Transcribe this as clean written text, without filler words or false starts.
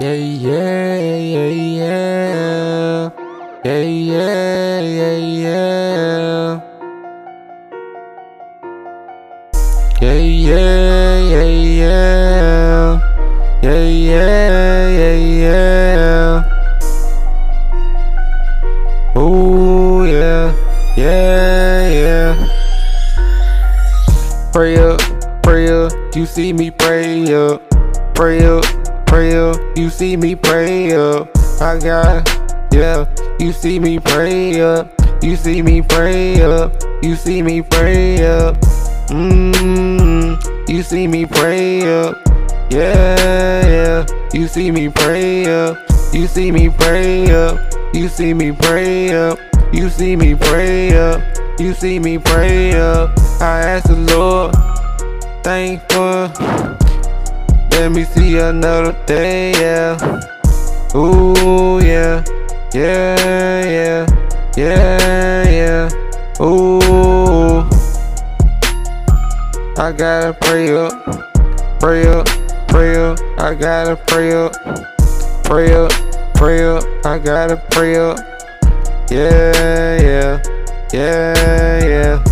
Yeah, yeah, yeah, yeah. Yeah, yeah, yeah, yeah. Yeah, yeah, yeah, yeah. Yeah, yeah, yeah, yeah. Ooh, yeah, yeah, yeah. Pray up, you see me pray up. Pray up, you see me pray up. I got, yeah, you see me pray up. You see me pray up. You see me pray up. You see me pray up. Yeah, yeah. You see me pray up. You see me pray up. You see me pray up. You see me pray up. You see me pray up. I ask the Lord, thankful. Let me see another day, yeah. Ooh, yeah. Yeah, yeah. Yeah, yeah. Ooh. I gotta pray up. Pray up. Pray up. I gotta pray up. Pray up. Pray up. I gotta pray up. Yeah, yeah. Yeah, yeah.